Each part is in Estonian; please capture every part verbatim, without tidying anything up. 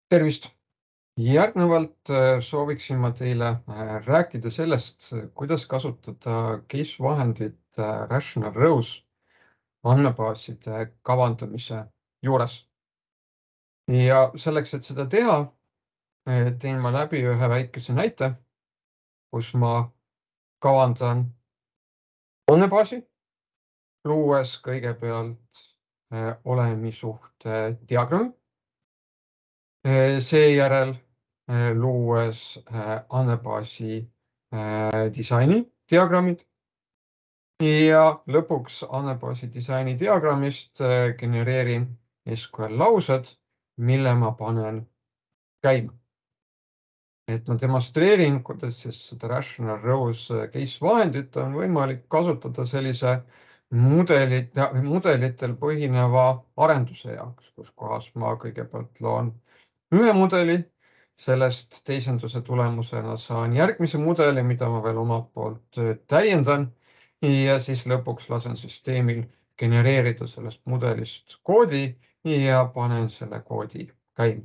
Tervist! Järgnevalt sooviksin ma teile rääkida sellest, kuidas kasutada case-vahendit Rational Rose andmebaaside kavandamise juures. Ja selleks, et seda teha, teen ma läbi ühe väikese näite, kus ma kavandan andmebaasi, luues kõigepealt olemisuhte diagrammi. Seejärel luues andmebaasi disaini diagrammid ja lõpuks andmebaasi disaini diagrammist genereerin S Q L laused, mille ma panen käima. Et ma demonstreerin, kuidas seda Rational Rose case-vahendit on võimalik kasutada sellise mudelit, mudelitel põhineva arenduse jaoks, kus kohas ma kõigepealt loon ühe mudeli, sellest teisenduse tulemusena saan järgmise mudeli, mida ma veel omalt poolt täiendan ja siis lõpuks lasen süsteemil genereerida sellest mudelist koodi ja panen selle koodi käima.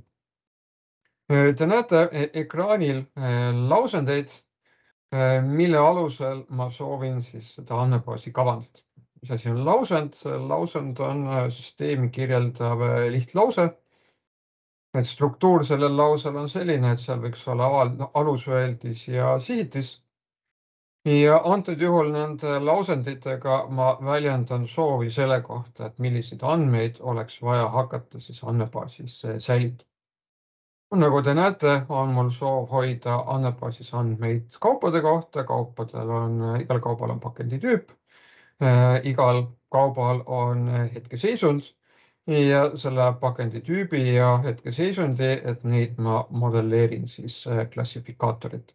Te näete ekraanil lausendeid, mille alusel ma soovin siis seda andmebaasi kavandada. Mis asi on lausend? Lausend on süsteemi kirjeldav lihtlause. Et struktuur sellel lausel on selline, et seal võiks olla alusöeldis ja sihitis. Ja antud juhul nende lausenditega ma väljendan soovi selle kohta, et milliseid andmeid oleks vaja hakata siis andmebaasis säilitada. Nagu te näete, on mul soov hoida andmebaasis andmeid kaupade kohta. Kaupadel on, igal kaubal on pakenditüüp. Igal kaubal on hetkeseisund. Ja selle pakenditüübi ja hetkeseisundi, et neid ma modelleerin siis klassifikaatorit.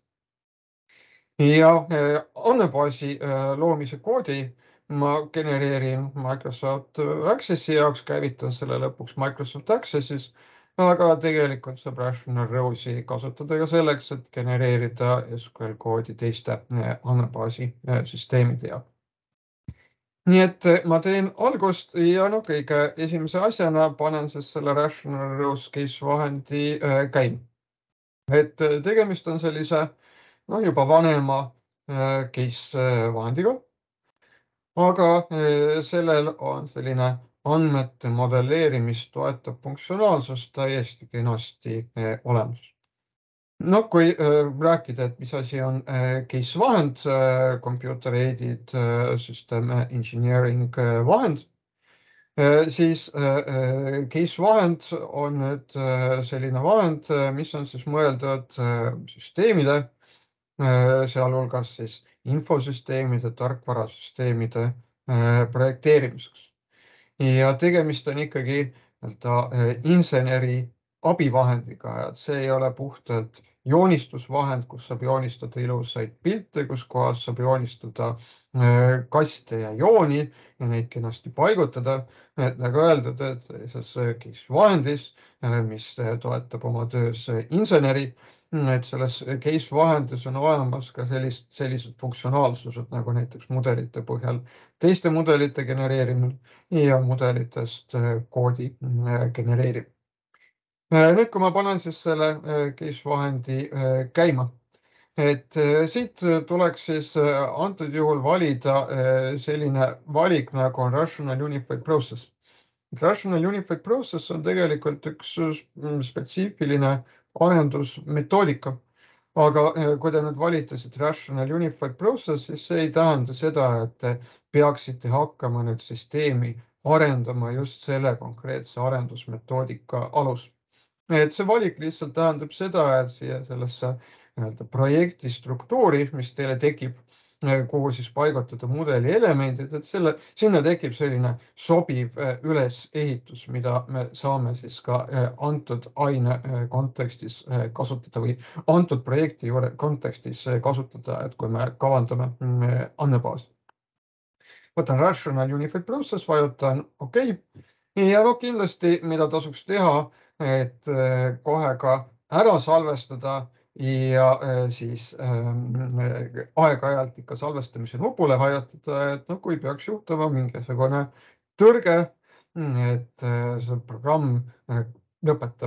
Ja andmebaasi loomise koodi ma genereerin Microsoft Accessi jaoks, käivitan selle lõpuks Microsoft Accessis, aga tegelikult saab Rational Rose'i kasutada ka selleks, et genereerida S Q L koodi teiste andmebaasi süsteemide jaoks. Nii et ma teen algust ja no kõige esimese asjana panen siis selle Rational Rose case-vahendi käima. Et tegemist on sellise no, juba vanema case-vahendiga, aga sellel on selline andmete modelleerimist toetav funktsionaalsus täiesti kenasti olemas. No kui rääkida, et mis asi on case-vahend, computer-aided system engineering vahend, siis case-vahend on nüüd selline vahend, mis on siis mõeldud süsteemide, sealhulgas siis infosüsteemide, tarkvarasüsteemide projekteerimiseks. Ja tegemist on ikkagi inseneri abivahendiga, et see ei ole puhtalt joonistusvahend, kus saab joonistada ilusaid pilte, kus kohas saab joonistada kaste ja jooni ja neid kenasti paigutada. Et nagu öeldud, et selles vahendis, mis toetab oma töös inseneri, et selles case-vahendis on olemas ka sellist, sellised funktsionaalsused nagu näiteks mudelite põhjal teiste mudelite genereerimine ja mudelitest koodi genereerimine. Nüüd, kui ma panen siis selle case-vahendi käima, et siit tuleks siis antud juhul valida selline valik nagu on Rational Unified Process. Rational Unified Process on tegelikult üks spetsiifiline arendusmetoodika, aga kui te nüüd valite siit Rational Unified Process, siis see ei tähenda seda, et te peaksite hakkama nüüd süsteemi arendama just selle konkreetse arendusmetoodika alus. Et see valik lihtsalt tähendab seda, et siia sellesse projekti struktuuri, mis teile tekib, kuhu siis paigutada mudeli elemendid, et selle, sinna tekib selline sobiv ülesehitus, mida me saame siis ka antud aine kontekstis kasutada või antud projekti kontekstis kasutada, et kui me kavandame andmebaasi. Võtan Rational Unified Process, vajutan OK. Ja no kindlasti, mida tasuks teha, et kohe ka ära salvestada ja siis aeg-ajalt ikka salvestamise nupule vajutada, et no kui peaks juhtuma mingisugune tõrge, et see programm lõpetab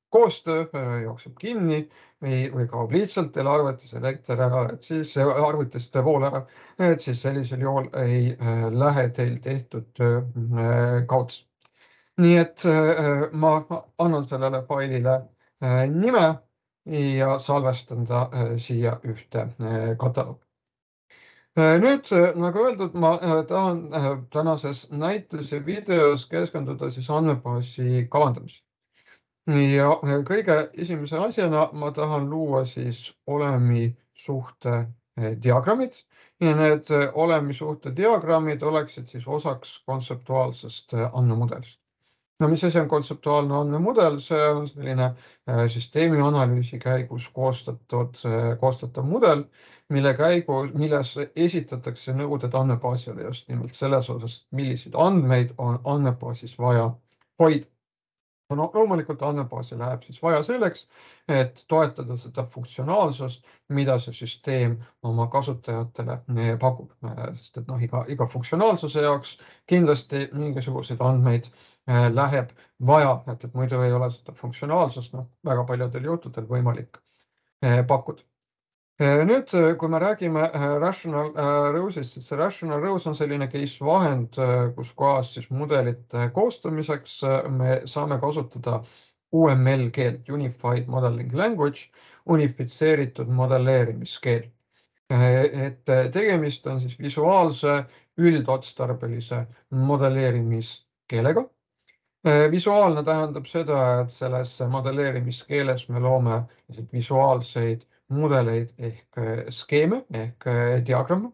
koostöö jookseb kinni või, või kaob lihtsalt teil arvutis elekter ära, et siis arvutist vool ära, et siis sellisel juhul ei lähe teil tehtud töö kauds. Nii et ma annan sellele failile nime ja salvestan ta siia ühte kataloogi. Nüüd, nagu öeldud, ma tahan tänases näites ja videos keskenduda siis andmebaasi kavandamisele. Ja kõige esimese asjana ma tahan luua siis olemisuhte diagrammid ja need olemisuhte diagrammid oleksid siis osaks kontseptuaalsest andmemudelist. No mis asi on kontseptuaalne andmemudel? See on selline süsteemi analüüsi käigus koostatud, koostatav mudel, mille käigu, milles esitatakse nõuded andmebaasile just nimelt selles osas, milliseid andmeid on andmebaasis vaja hoida. No, loomulikult andmebaasi läheb siis vaja selleks, et toetada seda funktsionaalsust, mida see süsteem oma kasutajatele pakub. Sest et noh, iga, iga funktsionaalsuse jaoks kindlasti mingisuguseid andmeid läheb vaja, et, et muidu ei ole seda funktsionaalsust no, väga paljudel juhtudel võimalik pakkuda. Nüüd, kui me räägime Rational Rowsist, siis see Rational Rows on selline case vahend, kus kohas siis mudelite koostamiseks me saame kasutada U M L keelt, Unified Modeling Language, unifitseeritud modelleerimiskeel. Et tegemist on siis visuaalse üldotstarbelise modelleerimiskeelega. Visuaalne tähendab seda, et selles modelleerimiskeeles me loome visuaalseid mudeleid ehk skeeme ehk diagramme.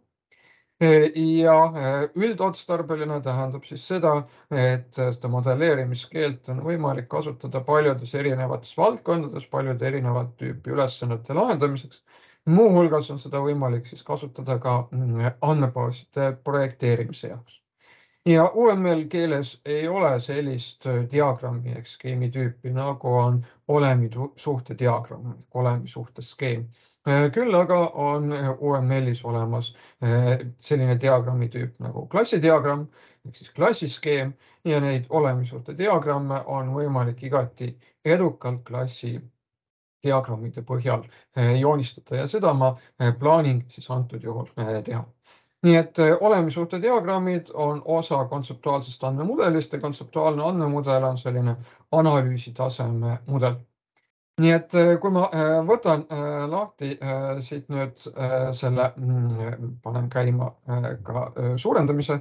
Ja üldotstarbeline tähendab siis seda, et seda modelleerimiskeelt on võimalik kasutada paljudes erinevates valdkondades, paljude erinevat tüüpi ülesannete lahendamiseks. Muuhulgas on seda võimalik siis kasutada ka andmebaaside projekteerimise jaoks. Ja U M L keeles ei ole sellist diagrammi ehk skeemi tüüpi, nagu on olemisuhte diagramm, olemisuhte skeem. Küll aga on U M L-is olemas selline diagrammi tüüp nagu klassidiagramm, ehk siis klassiskeem ja neid olemisuhte diagramme on võimalik igati edukalt klassi diagrammide põhjal joonistada ja seda ma plaanin siis antud juhul teha. Nii et olemisuhte diagrammid on osa kontseptuaalsest andmemudelist ja kontseptuaalne andmemudel on selline analüüsitaseme mudel. Nii et kui ma võtan lahti siit nüüd selle, panen käima ka suurendamise,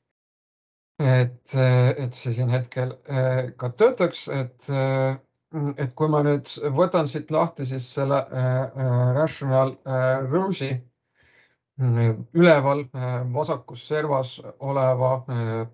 et, et see siin hetkel ka töötaks, et, et kui ma nüüd võtan siit lahti siis selle Rational Rowsi üleval vasakus servas oleva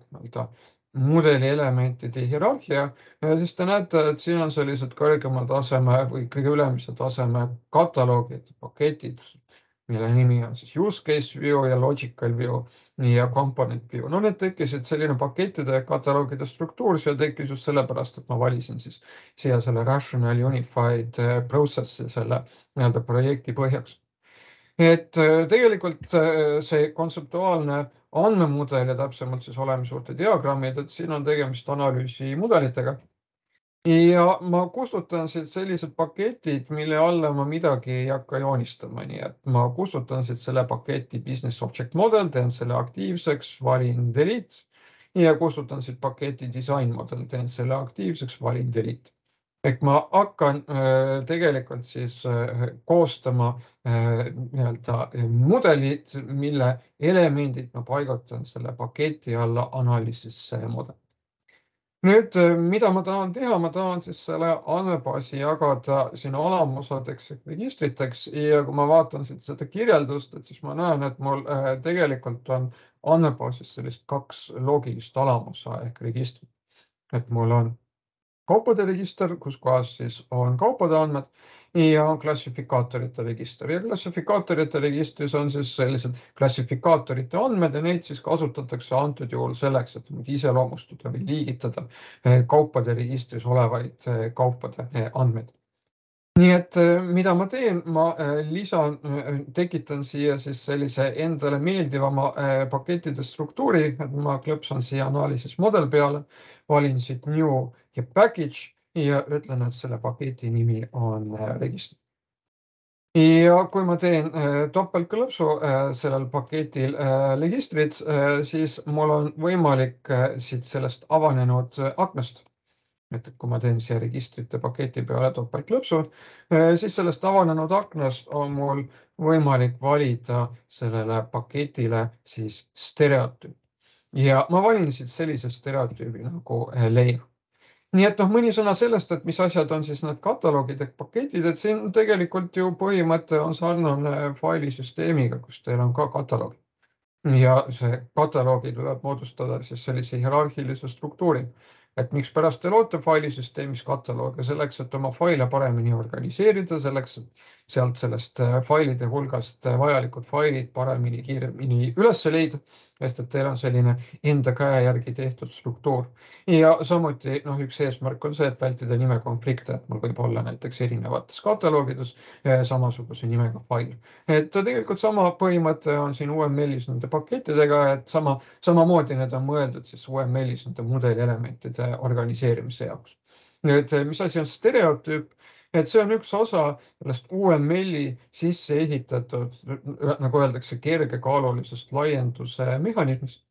mudeli elementide hierarhia, siis te näete, et siin on sellised kõrgemal taseme või kõige ülemise taseme kataloogid, paketid, mille nimi on siis use case view ja logical view ja component view. No need tekkisid selline pakettide kataloogide struktuur, see tekkis just sellepärast, et ma valisin siis siia selle Rational Unified Processi selle nii-öelda projekti põhjaks. Et tegelikult see kontseptuaalne andmemudel ja täpsemalt siis olemisuhte diagrammid, et siin on tegemist analüüsimudelitega. Ja ma kustutan siit sellised paketid, mille alla ma midagi ei hakka joonistama, nii et ma kustutan siit selle paketi Business Object Model, teen selle aktiivseks, valin delete ja kustutan siit paketi Design Model, teen selle aktiivseks, valin delete. Ehk ma hakkan tegelikult siis koostama nii-öelda mudelid, mille elemendid ma paigutan selle paketi alla analüüsisse mudel. Nüüd, mida ma tahan teha, ma tahan siis selle andmebaasi jagada sinna alamosadeks ehk registriteks ja kui ma vaatan siit seda kirjeldust, et siis ma näen, et mul tegelikult on andmebaasis sellist kaks loogilist alamosa ehk registrit. Et mul on kaupade register, kus kohas siis on kaupade andmed ja klassifikaatorite register. Ja klassifikaatorite registris on siis sellised klassifikaatorite andmed ja neid siis kasutatakse antud juhul selleks, et iseloomustada või liigitada kaupade registris olevaid kaupade andmeid. Nii et mida ma teen, ma lisan, tekitan siia siis sellise endale meeldivama pakettide struktuuri, et ma klõpsan siia analüüsis model peale, valin siit new ja package ja ütlen, et selle paketi nimi on registri. Ja kui ma teen topeltklõpsu sellel paketil registrit, siis mul on võimalik siit sellest avanenud aknast, et kui ma teen siia registrite paketi peale topeltklõpsu, siis sellest avanenud aknast on mul võimalik valida sellele paketile siis stereotüüp. Ja ma valin siit sellise stereotüübi nagu layer. Nii et noh, mõni sõna sellest, et mis asjad on siis need kataloogid ehk paketid, et siin tegelikult ju põhimõte on sarnane failisüsteemiga, kus teil on ka kataloog. Ja see kataloogid võivad moodustada siis sellise hierarhilise struktuuri. Et miks pärast te loote failisüsteemis kataloogi selleks, et oma faile paremini organiseerida, selleks, et sealt sellest failide hulgast vajalikud failid paremini, kiiremini üles leida, sest et teil on selline enda käe järgi tehtud struktuur. Ja samuti noh, üks eesmärk on see, et vältida nimekonflikte, et mul võib olla näiteks erinevates kataloogides samasuguse nimega fail. Et tegelikult sama põhimõte on siin U M L-is nende pakettidega, et sama, samamoodi need on mõeldud siis U M L-is nende mudelielementide organiseerimise jaoks. Nüüd, mis asi on stereotüüp? Et see on üks osa sellest U M L-i sisse ehitatud, nagu öeldakse, kergekaalulisest laienduse mehhanismist.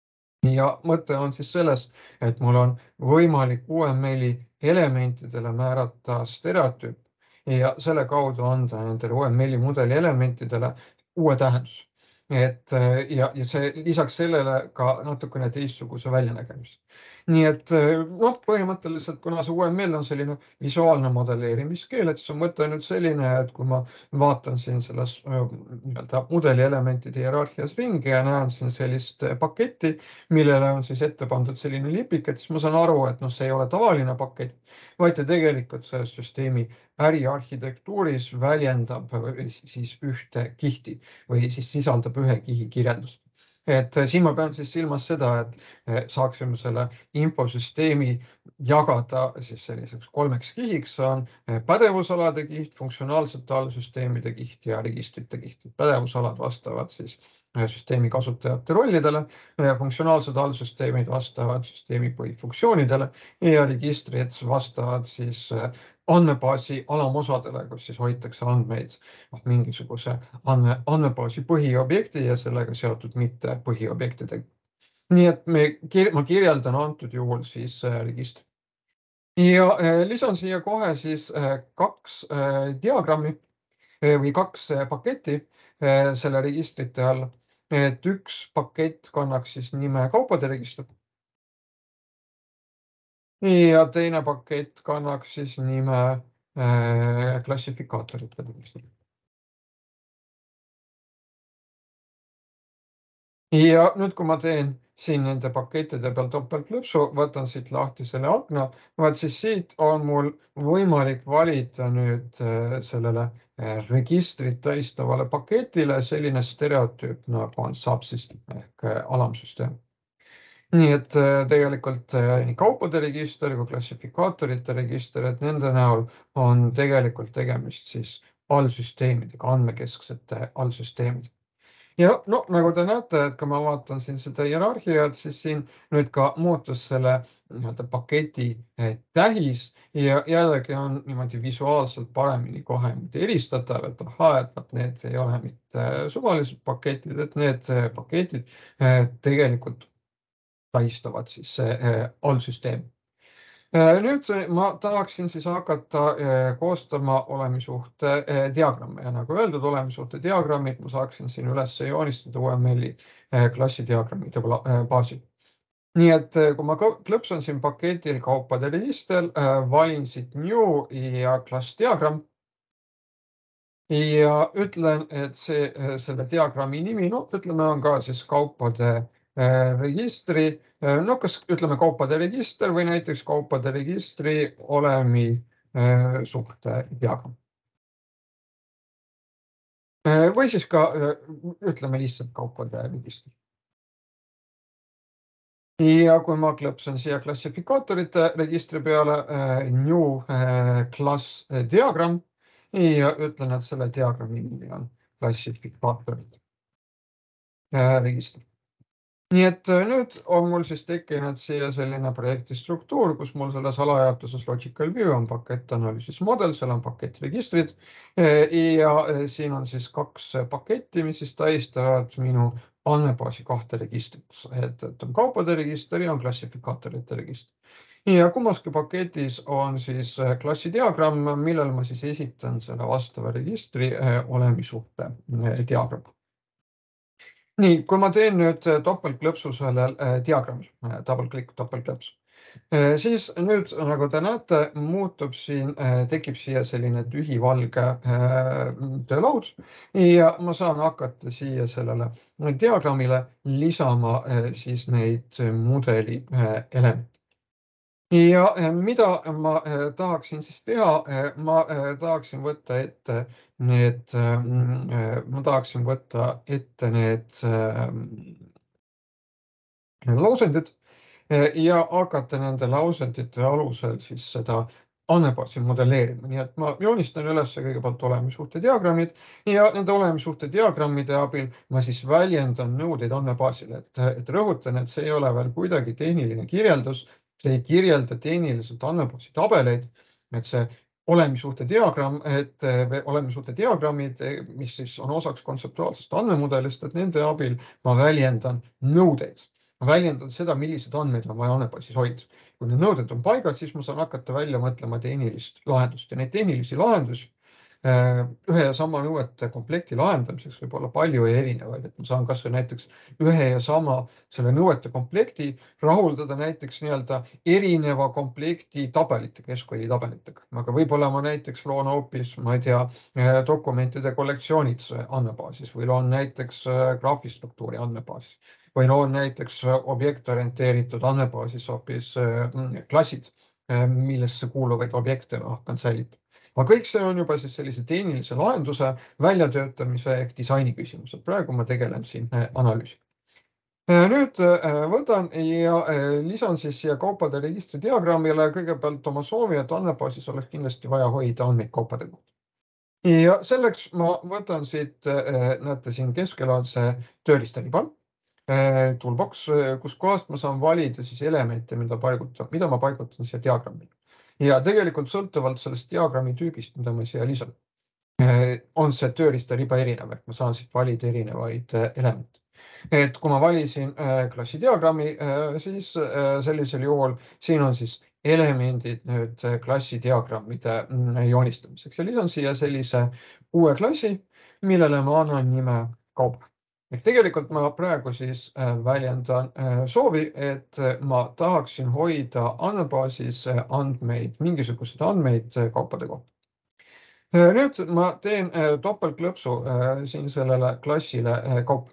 Ja mõte on siis selles, et mul on võimalik U M L-i elementidele määrata stereotüüp ja selle kaudu anda nendele U M L-i mudeli elementidele uue tähendus. Et, ja, ja see lisaks sellele ka natukene teistsuguse väljanägemist. Nii et noh, põhimõtteliselt, kuna see U M L on selline visuaalne modelleerimiskeel, et see on mõte nüüd selline, et kui ma vaatan siin selles nii-öelda mudeli elementide hierarhias ringi ja näen siin sellist paketti, millele on siis ette pandud selline lipik, et siis ma saan aru, et noh, see ei ole tavaline pakett, vaid ta tegelikult selles süsteemi äriarhitektuuris väljendab siis ühte kihti või siis sisaldab ühe kihi kirjeldust. Et siin ma pean siis silmas seda, et saaksime selle infosüsteemi jagada siis selliseks kolmeks kihiks, on pädevusalade kiht, funktsionaalsete allsüsteemide kiht ja registrite kiht. Pädevusalad vastavad siis süsteemi kasutajate rollidele, funktsionaalsed allsüsteemid vastavad süsteemi põhifunktsioonidele ja registrid vastavad siis andmebaasi alamosadele, kus siis hoitakse andmeid mingisuguse andme, andmebaasi põhiobjekti ja sellega seotud mitte põhiobjektidega. Nii et me, ma kirjeldan antud juhul siis registri. Ja lisan siia kohe siis kaks diagrammi või kaks paketti selle registrite all. Et üks pakett kannaks siis nime kaupade register. Ja teine pakett kannaks siis nime klassifikaatorite register. Ja nüüd, kui ma teen siin nende pakettide peal topeltlõpsu, võtan siit lahti selle akna, vaat siis siit on mul võimalik valida nüüd sellele registrit tähistavale paketile selline stereotüüp, nagu on subsystem ehk alamsüsteem. Nii et tegelikult nii kaupade register kui klassifikaatorite register, et nende näol on tegelikult tegemist siis allsüsteemidega, andmekesksete allsüsteemidega. Ja no, nagu te näete, et kui ma vaatan siin seda hierarhiat, siis siin nüüd ka muutus selle paketi tähis ja jällegi on niimoodi visuaalselt paremini kohe eristatav, et aha, et need ei ole mitte suvalised paketid, et need paketid tegelikult tähistavad siis allsüsteemi. Nüüd ma tahaksin siis hakata koostama olemissuhte diagramme ja nagu öeldud, olemissuhte diagrammid ma saaksin siin üles joonistada U M L-i klassidiagrammide baasil. Nii et kui ma klõpsan siin paketil kaupade register, valin siit new ja class diagram ja ütlen, et see, selle diagrammi nimi, no ütleme, on ka siis kaupade registri, no kas ütleme kaupade register või näiteks kaupade registri olemi suhte diagramm. Või siis ka ütleme lihtsalt kaupade registri. Ja kui ma klõpsan siia klassifikaatorite registri peale new class diagram ja ütlen, et selle diagrammi nimi on klassifikaatorite registri. Nii et nüüd on mul siis tekkinud siia selline projekti struktuur, kus mul selles alajaotuses Logical View on pakett analüüsis model, seal on pakett registrid ja siin on siis kaks paketti, mis siis tähistavad minu andmebaasi kahte registrit, et on kaupade register ja on klassifikaatorite register. Ja kummaski paketis on siis klassidiagramm, millel ma siis esitan selle vastava registri olemissuhte diagrammi. Nii, kui ma teen nüüd topeltklõpsu sellel diagrammil, double click, topeltklõps, siis nüüd, nagu te näete, muutub siin, tekib siia selline tühi valge töölaud ja ma saan hakata siia sellele diagrammile lisama siis neid mudeli elemente. Ja mida ma tahaksin siis teha, ma tahaksin võtta ette need, ma tahaksin võtta ette need lausendid ja hakata nende lausendite alusel siis seda andmebaasi modelleerima. Nii et ma joonistan üles kõigepealt olemissuhte diagrammid ja nende olemissuhte diagrammide abil ma siis väljendan nõudeid andmebaasile, et, et rõhutan, et see ei ole veel kuidagi tehniline kirjeldus, see ei kirjelda tehniliselt andmebaasi tabeleid, et see olemissuhte diagramm, et olemissuhte diagrammid, mis siis on osaks kontseptuaalsest andmemudelist, et nende abil ma väljendan nõudeid. Ma väljendan seda, millised andmeid on vaja andmebaasis hoida. Kui need nõuded on paigas, siis ma saan hakata välja mõtlema tehnilist lahendust ja neid tehnilisi lahendusi ühe ja sama nõuete komplekti lahendamiseks võib olla palju erinevaid, et ma saan kas või näiteks ühe ja sama selle nõuete komplekti rahuldada näiteks nii-öelda erineva komplekti tabelite, keskkooli tabelitega. Aga võib-olla ma näiteks loon hoopis, ma ei tea, dokumentide kollektsioonid andmebaasis või loon näiteks graafistruktuuri andmebaasis või loon näiteks objektorienteeritud andmebaasis hoopis klassid, millesse kuuluvaid objekte ma hakkan säilitama. Aga kõik see on juba siis sellise tehnilise lahenduse väljatöötamise ehk disaini küsimused. Praegu ma tegelen siin analüüsiga. Nüüd võtan ja lisan siis siia kaupade registri diagrammile kõigepealt oma soovi, et andmebaasis oleks kindlasti vaja hoida andmeid kaupade kohta. Ja selleks ma võtan siit, näete siin keskel on see tööriistariba, toolbox, kus kohast ma saan valida siis elemente, mida paigutan, mida ma paigutan siia diagrammile. Ja tegelikult sõltuvalt sellest diagrammi tüübist, mida ma siia lisan, on see tööriistariba erinev, et ma saan siit valida erinevaid elemente. Et kui ma valisin klassidiagrammi, siis sellisel juhul siin on siis elemendid nüüd klassidiagrammide joonistamiseks ja lisan siia sellise uue klassi, millele ma annan nime kaup. Ehk tegelikult ma praegu siis väljendan soovi, et ma tahaksin hoida andmebaasis andmeid, mingisuguseid andmeid kaupade kohta. Nüüd ma teen topeltklõpsu siin sellele klassile kaup.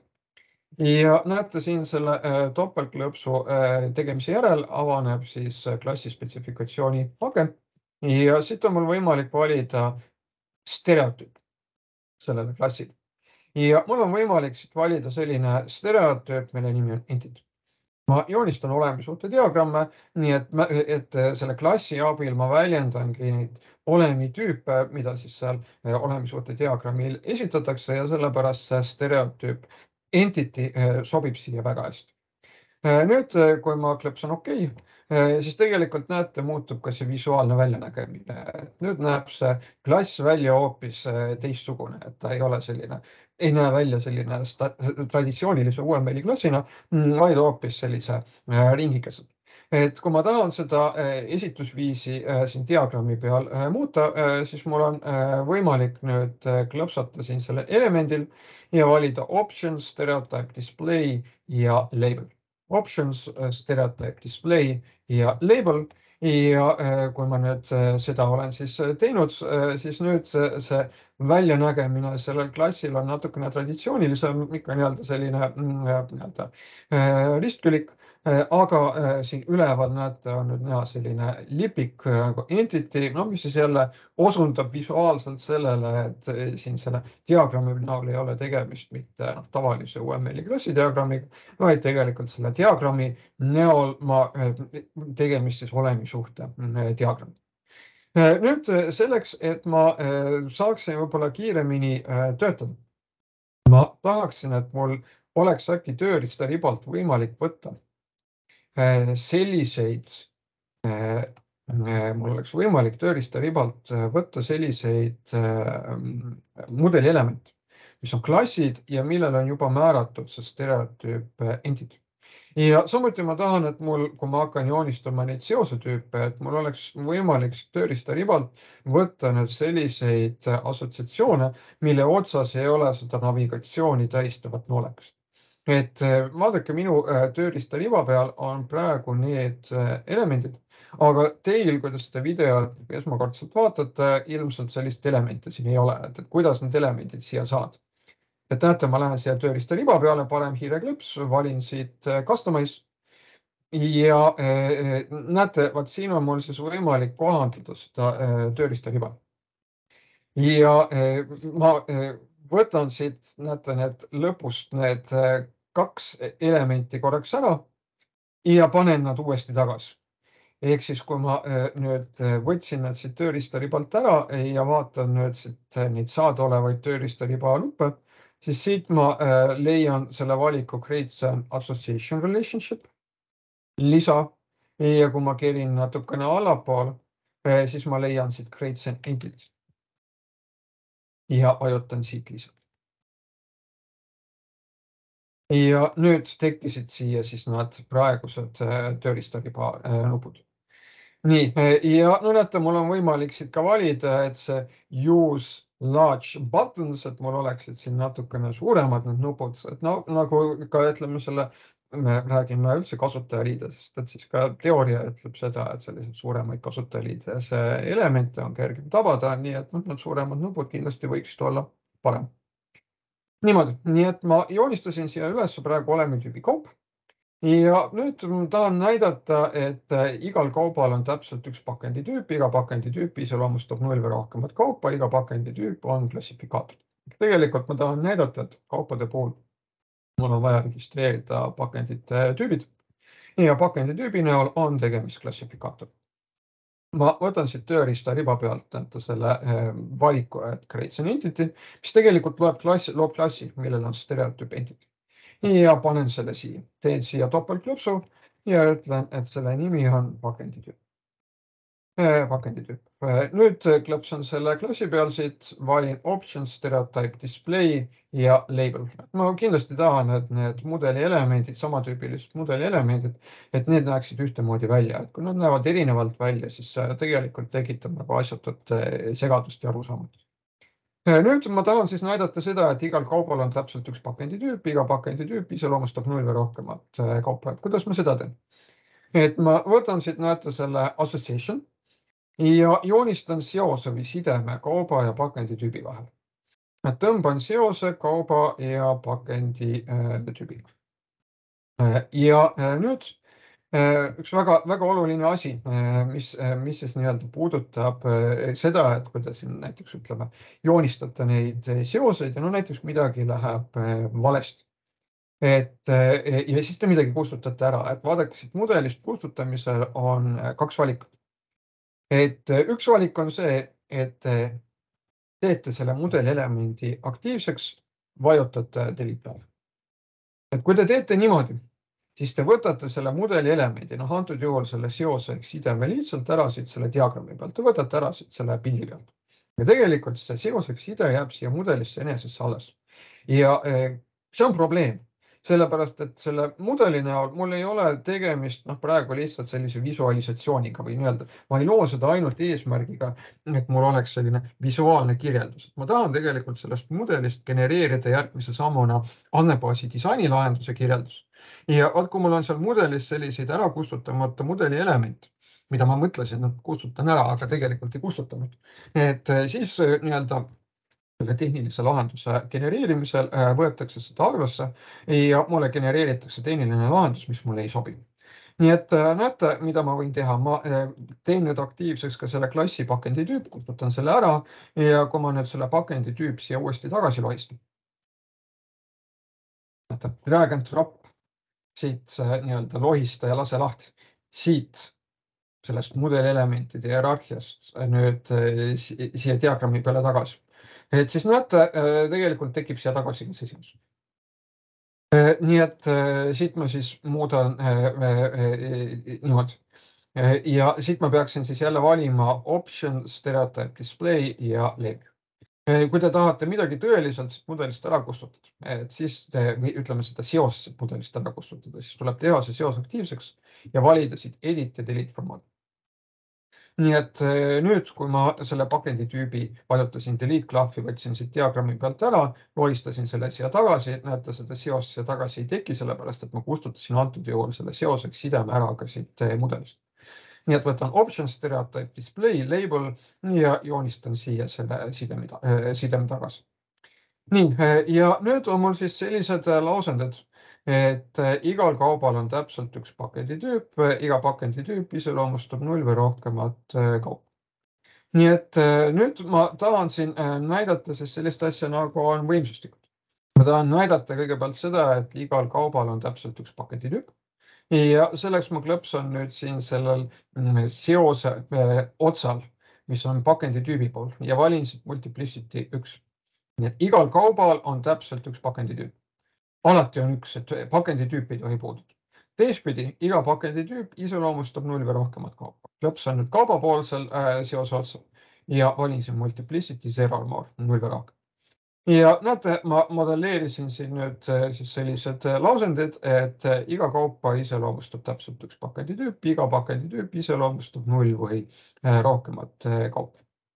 Ja näete siin selle topeltklõpsu tegemise järel avaneb siis klassi spetsifikatsiooni aken ja siit on mul võimalik valida stereotüüp sellele klassile. Ja mul on võimalik siit valida selline stereotüüp, mille nimi on entity. Ma joonistan olemissuhte diagramme, nii et, et selle klassi abil ma väljendangi neid olemitüüpe, mida siis seal olemissuhte diagrammil esitatakse ja sellepärast see stereotüüp entity sobib siia väga hästi. Nüüd, kui ma klõpsan OK, siis tegelikult näete, muutub ka see visuaalne väljanägemine. Nüüd näeb see klass välja hoopis teistsugune, et ta ei ole selline, ei näe välja selline traditsioonilise U M L-i klassina, vaid hoopis sellise ringikesed. Et kui ma tahan seda esitusviisi siin diagrammi peal muuta, siis mul on võimalik nüüd klõpsata siin selle elemendil ja valida options, stereotype display ja label. Options, stereotype display ja label ja kui ma nüüd seda olen siis teinud, siis nüüd see väljanägemine sellel klassil on natukene traditsioonilisem, ikka nii-öelda selline nii-öelda ristkülik, aga siin üleval näete on nüüd näha selline lipik entity, no mis siis jälle osundab visuaalselt sellele, et siin selle diagrammi näol ei ole tegemist mitte no, tavalise U M L-i klassi diagrammiga, vaid tegelikult selle diagrammi näol ma tegemist siis olemissuhte diagrammi. Nüüd selleks, et ma saaksin võib-olla kiiremini töötada, ma tahaksin, et mul oleks äkki tööriistaribalt võimalik võtta selliseid, mul oleks võimalik tööriistaribalt võtta selliseid mudelielemente, mis on klassid ja millel on juba määratud see stereotüüp entity. Ja samuti ma tahan, et mul, kui ma hakkan joonistama neid seosetüüpe, et mul oleks võimalik tööriistaribalt võtta nüüd selliseid assotsiatsioone, mille otsas ei ole seda navigatsiooni tähistavat noolekast. Et vaadake, minu tööriistariba peal on praegu need elemendid, aga teil, kuidas seda videot esmakordselt vaatate, ilmselt sellist elemente siin ei ole, et kuidas need elemendid siia saad. Et näete, ma lähen siia tööriistariba peale, panen hiireklõps, valin siit Customize ja näete, vaat siin on mul siis võimalik kohandada seda tööriistariba. Ja ma võtan siit, näete, need lõpust need kaks elementi korraks ära ja panen nad uuesti tagasi. Ehk siis, kui ma nüüd võtsin nad siit tööriistaribalt ära ja vaatan nüüd siit neid saada olevaid tööriistariba nuppe, siis siit ma leian selle valiku Create Association Relationship, lisa, ja kui ma kerin natukene allapool, siis ma leian siit Create Entity ja ajutan siit lisa. Ja nüüd tekkisid siia siis nad praegused tööriistariba nupud. Nii, ja no näete, mul on võimalik siit ka valida, et see use large buttons, et mul oleksid siin natukene suuremad need nupud, et no nagu ka ütleme selle, me räägime üldse kasutajaliidest, et siis ka teooria ütleb seda, et selliseid suuremaid kasutajaliides elemente on kergem tabada, nii et need suuremad nupud kindlasti võiksid olla parem. Niimoodi, nii et ma joonistasin siia üles praegu olemitüübi kaup. Ja nüüd tahan näidata, et igal kaubal on täpselt üks pakenditüüp, iga pakenditüüp iseloomustab null või rohkemat kaupa, iga pakenditüüp on klassifikaator. Tegelikult ma tahan näidata, et kaupade puhul mul on vaja registreerida pakendite tüübid ja pakenditüübi näol on tegemist klassifikaator. Ma võtan siit tööriistariba pealt selle valiku, et Create an Entity, mis tegelikult loeb klassi, loob klassi, millel on stereotüüp entity. Ja panen selle siia, teen siia topeltklõpsu ja ütlen, et selle nimi on pakenditüüp. pakenditüüp. Nüüd klõpsan selle klassi peal siit, valin Options, Stereotype, Display ja Label. Ma kindlasti tahan, et need mudeli elemendid, samatüübilised mudeli elemendid, et need näeksid ühtemoodi välja. Et kui nad näevad erinevalt välja, siis tegelikult tekitab nagu asjatut segadust ja arusaamatust. Nüüd ma tahan siis näidata seda, et igal kaubal on täpselt üks pakenditüüp, iga pakenditüüp iseloomustab null või rohkemat kaupa. Et kuidas ma seda teen? Et ma võtan siit, näete selle association ja joonistan seose või sideme kauba ja pakenditüübi vahel. Tõmban seose kauba ja pakenditüübi. Ja nüüd üks väga, väga oluline asi, mis, mis siis nii-öelda puudutab seda, et kui te siin näiteks ütleme, joonistate neid seoseid ja no näiteks midagi läheb valesti. Et, ja siis te midagi kustutate ära, et vaadake siit mudelist kustutamisel on kaks valikut. Et üks valik on see, et teete selle mudeli elemendi aktiivseks, vajutate delete. Et kui te teete niimoodi, siis te võtate selle mudeli elemendi, noh antud juhul selle seose sideme lihtsalt ära siit selle diagrammi pealt, te võtate ära siit selle pildi pealt. Ja tegelikult see seoseks side jääb siia mudelisse enesesse alles. Ja see on probleem, sellepärast, et selle mudeli näol mul ei ole tegemist noh, praegu lihtsalt sellise visualisatsiooniga või nii-öelda. Ma ei loo seda ainult eesmärgiga, et mul oleks selline visuaalne kirjeldus. Ma tahan tegelikult sellest mudelist genereerida järgmise sammuna andmebaasi disainilahenduse kirjeldus. Ja kui mul on seal mudelis selliseid ära kustutamata mudeli element, mida ma mõtlesin, et kustutan ära, aga tegelikult ei kustutanud. Et siis nii-öelda selle tehnilise lahenduse genereerimisel võetakse seda arvesse ja mulle genereeritakse tehniline lahendus, mis mulle ei sobi. Nii et näete, mida ma võin teha. Ma teen nüüd aktiivseks ka selle klassi pakenditüüp, kustutan selle ära ja kui ma nüüd selle pakenditüüp siia uuesti tagasi lohistan. Drag and drop siit nii-öelda lohista ja lase lahti. Siit sellest mudelielementide hierarhiast nüüd siia diagrammi peale tagasi. Et siis näete, tegelikult tekib siia tagasi ka see seos. Nii et siit ma siis muudan niimoodi. Ja siit ma peaksin siis jälle valima option, stereotype display ja label. Kui te tahate midagi tõeliselt mudelist ära kustutada, et siis te, või ütleme seda seost mudelist ära kustutada, siis tuleb teha see seos aktiivseks ja valida siit edit ja delete formaat. Nii et nüüd, kui ma selle pakendi tüübi vajutasin delete klahvi, võtsin siit diagrammi pealt ära, lohistasin selle siia tagasi, näete, seda seost siia tagasi ei teki, sellepärast et ma kustutasin antud juhul selle seoseks sideme ära ka siit mudelist. Nii et võtan option, stereotype display, label ja joonistan siia selle sideme, sideme tagasi. Nii, ja nüüd on mul siis sellised lausendid, et igal kaubal on täpselt üks pakenditüüp, iga pakenditüüp iseloomustab null või rohkemat kaupa. Nii et nüüd ma tahan siin näidata siis sellist asja, nagu on võimsustikud. Ma tahan näidata kõigepealt seda, et igal kaubal on täpselt üks pakenditüüp. Ja selleks ma klõpsan nüüd siin sellel seose otsal, mis on pakenditüübi pool ja valin siit multiplicity üks. Nii et igal kaubal on täpselt üks pakenditüüp. Alati on üks, et pakenditüüp ei tohi puududa. Teistpidi, iga pakenditüüp iseloomustab null või rohkemat kaupa. Klõpsan nüüd kaubapoolsel seose otsal ja valin siin multiplicity zero or more, null või rohkem. Ja näete, ma modelleerisin siin nüüd siis sellised lausendid, et iga kaupa iseloomustab täpselt üks pakenditüüp, iga pakenditüüp iseloomustab null või rohkemat kaupa.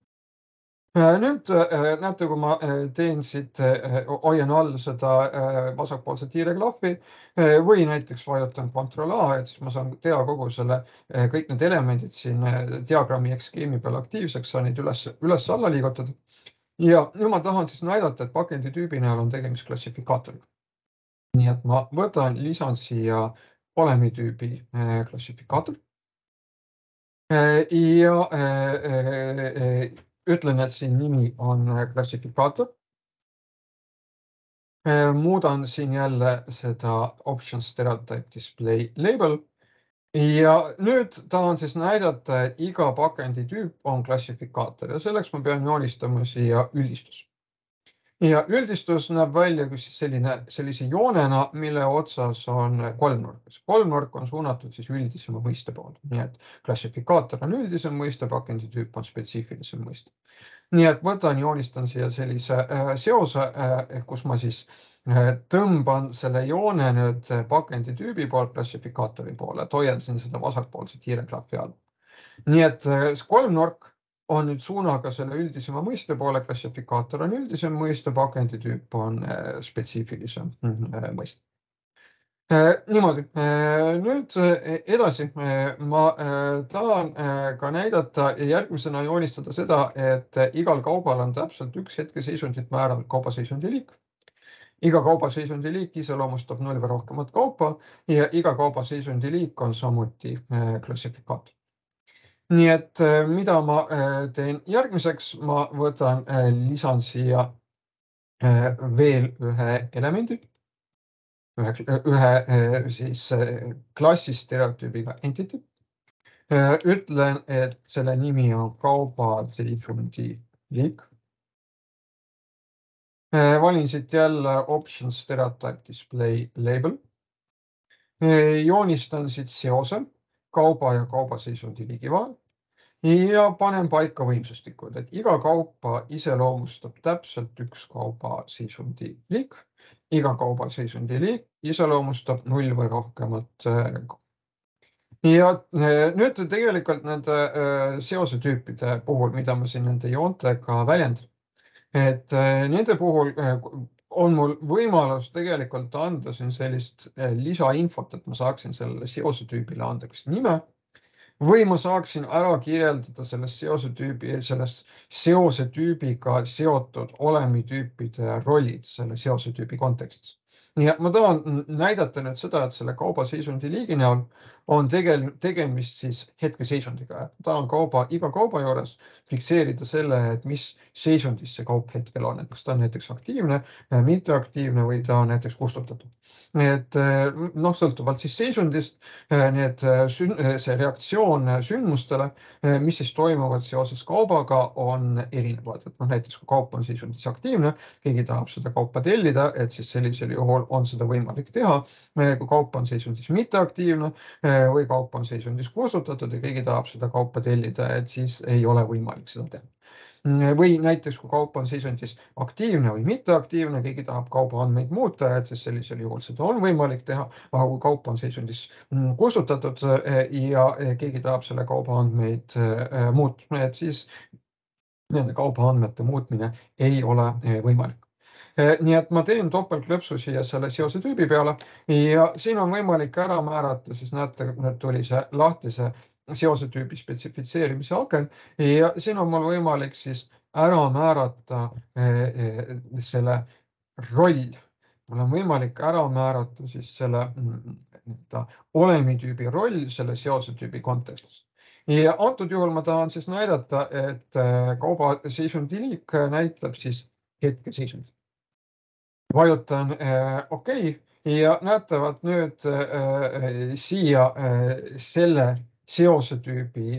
Nüüd näete, kui ma teen siit, hoian all seda vasakpoolset hiireklahvi või näiteks vajutan control A, et siis ma saan teha kogu selle, kõik need elemendid siin diagrammi ehk skeemi peal aktiivseks, saan neid üles, üles alla liigutada. Ja nüüd ma tahan siis näidata, et pakenditüübi näol on tegemist klassifikaatoriga. Nii et ma võtan, lisan siia olemitüübi klassifikaator. Ja ütlen, et siin nimi on klassifikaator. Muudan siin jälle seda option stereotype display label. Ja nüüd tahan siis näidata, et iga pakenditüüp on klassifikaator ja selleks ma pean joonistama siia üldistus. Ja üldistus näeb välja selline, sellise joonena, mille otsas on kolmnurk. Kolmnurk on suunatud siis üldisema mõiste poole. Nii et klassifikaator on üldisem mõiste, pakenditüüp on spetsiifilisem mõiste. Nii et võtan, joonistan siia sellise seose, kus ma siis tõmban selle joone nüüd pakenditüübi poolt klassifikaatori poole, et hoian siin seda vasakpoolset hiireklahvi all. Nii et kolmnurk on nüüd suunaga selle üldisema mõiste poole, klassifikaator on üldisem mõiste, pakenditüüp on spetsiifilisem mõiste. Niimoodi, nüüd edasi ma tahan ka näidata ja järgmisena joonistada seda, et igal kaubal on täpselt üks hetkeseisundit määrav kaubaseisundi liik. Iga kaubaseisundi liik iseloomustab null või rohkemat kaupa ja iga kaubaseisundi liik on samuti klassifikaator. Nii et mida ma teen järgmiseks, ma võtan, lisan siia veel ühe elemendi, ühe, ühe siis klassi stereotüübiga entity. Ütlen, et selle nimi on kaubaseisundi liik. Valin siit jälle option stereotype display label. Joonistan siit seose kauba ja kaubaseisundi liigi vahel ja panen paika võimsustikud, et iga kaupa iseloomustab täpselt üks kaubaseisundi liik. Iga kaubaseisundi liik iseloomustab null või rohkemat kaupa. Ja nüüd tegelikult nende seosetüüpide puhul, mida ma siin nende joontega väljendan, et nende puhul on mul võimalus tegelikult anda siin sellist lisainfot, et ma saaksin sellele seosetüübile anda kas nime või ma saaksin ära kirjeldada sellest seosetüübi, sellest seosetüübiga seotud olemitüüpide rollid selle seosetüübi kontekstis. Nii et ma tahan näidata nüüd seda, et selle kaubaseisundi liigi näol on tegel, tegemist siis hetkeseisundiga. Tahan kauba, iga kauba juures fikseerida selle, et mis seisundis see kaup hetkel on, et kas ta on näiteks aktiivne, mitteaktiivne või ta on näiteks kustutatud. Et noh, sõltuvalt siis seisundist, need sün-, see reaktsioon sündmustele, mis siis toimuvad seoses kaubaga, on erinevad. Et noh, näiteks kui kaup on seisundis aktiivne, keegi tahab seda kaupa tellida, et siis sellisel juhul on seda võimalik teha. Kui kaup on seisundis mitteaktiivne või kaup on seisundis kustutatud ja keegi tahab seda kaupa tellida, et siis ei ole võimalik seda teha. Või näiteks, kui kaup on seisundis aktiivne või mitteaktiivne, keegi tahab kauba andmeid muuta, et siis sellisel juhul seda on võimalik teha, aga kui kaup on seisundis kustutatud ja keegi tahab selle kauba andmeid muuta, et siis nende kauba andmete muutmine ei ole võimalik. Nii et ma teen topeltklõpsu siia selle seose tüübi peale ja siin on võimalik ära määrata, siis näete, et tuli see lahtise seose tüübi spetsifitseerimise aken ja siin on mul võimalik siis ära määrata selle roll. Mul on võimalik ära määrata siis selle olemitüübi roll selle seose tüübi kontekstis. Ja antud juhul ma tahan siis näidata, et kauba seisundi liik näitab siis hetkeseisundi. Vajutan OK ja näetavad nüüd siia selle seose tüübi